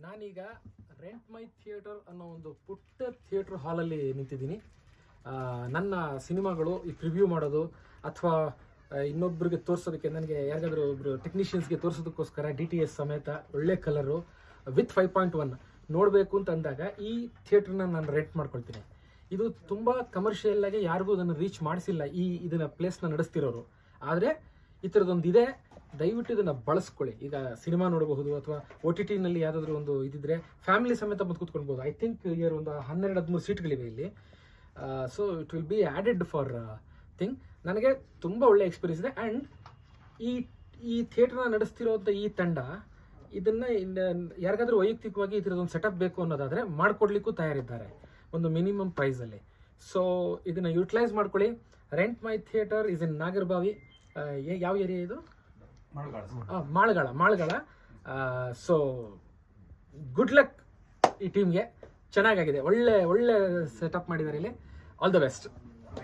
ನಾನೀಗ rent my theatre ಅನ್ನೋ ಒಂದು ಪುಟ್ಟ ಥಿಯೇಟರ್ ಹಾಲಲ್ಲಿ ನಿಂತಿದ್ದೀನಿ. ನನ್ನ ಸಿನಿಮಾಗಳು ಈ ಪ್ರಿವ್ಯೂ ಮಾಡೋದು ಅಥವಾ ಇನ್ನೊಬ್ಬರಿಗೆ ತೋರಿಸೋದಕ್ಕೆ, ನನಗೆ ಯಾರಿಗಾದ್ರೂ ಒಬ್ರು ಟೆಕ್ನಿಷಿಯನ್ಸ್ಗೆ ತೋರಿಸೋದಕ್ಕೋಸ್ಕರ DTS ಸಮೇತ ಒಳ್ಳೆ ಕಲರು ವಿತ್ 5.1 ನೋಡಬೇಕು ಅಂತ ಅಂದಾಗ ಈ ಥಿಯೇಟ್ರನ್ನ ನಾನು ರೆಂಟ್ ಮಾಡ್ಕೊಳ್ತೀನಿ. ಇದು ತುಂಬ ಕಮರ್ಷಿಯಲ್ ಆಗಿ ಯಾರಿಗೂ ಅದನ್ನು ರೀಚ್ ಮಾಡಿಸಿಲ್ಲ ಇದನ್ನ ಪ್ಲೇಸ್ನ ನಡೆಸ್ತಿರೋರು. ಆದರೆ ಈ ಥರದೊಂದು ಇದೆ, ದಯವಿಟ್ಟು ಇದನ್ನು ಬಳಸ್ಕೊಳ್ಳಿ. ಈಗ ಸಿನಿಮಾ ನೋಡಬಹುದು ಅಥವಾ OTTನಲ್ಲಿ ಯಾವುದಾದ್ರೂ ಒಂದು ಇದಿದ್ರೆ ಫ್ಯಾಮಿಲಿ ಸಮೇತ ಬಂದು ಕೂತ್ಕೊಳ್ಬೋದು. ಐ ಥಿಂಕ್ ಇಯರ್ ಒಂದು 12-13 ಸೀಟ್ಗಳಿವೆ ಇಲ್ಲಿ. So it will be added for thing. ನನಗೆ ತುಂಬ ಒಳ್ಳೆ ಎಕ್ಸ್ಪೀರಿಯನ್ಸ್ ಇದೆ. ಆ್ಯಂಡ್ ಈ ಥಿಯೇಟ್ರನ್ನ ನಡೆಸ್ತಿರೋಂಥ ಈ ತಂಡ ಇದನ್ನು ಯಾರಿಗಾದ್ರೂ ವೈಯಕ್ತಿಕವಾಗಿ ಈ ಥರದೊಂದು ಸೆಟಪ್ ಬೇಕು ಅನ್ನೋದಾದರೆ ಮಾಡಿಕೊಡ್ಲಿಕ್ಕೂ ತಯಾರಿದ್ದಾರೆ ಒಂದು ಮಿನಿಮಮ್ ಪ್ರೈಸಲ್ಲಿ. ಸೊ ಇದನ್ನು ಯುಟಿಲೈಸ್ ಮಾಡ್ಕೊಳ್ಳಿ. Rent my theatre is in Nagarabhavi. ಯಾವ ಏರಿಯಾ ಇದು? ಮಾಳ್ಗಾಳ. ಸೊ ಗುಡ್ ಲಕ್ ಈ ಟೀಮ್ಗೆ. ಚೆನ್ನಾಗಾಗಿದೆ, ಒಳ್ಳೆ ಸೆಟಪ್ ಮಾಡಿದ್ದಾರೆ ಇಲ್ಲಿ. All the best.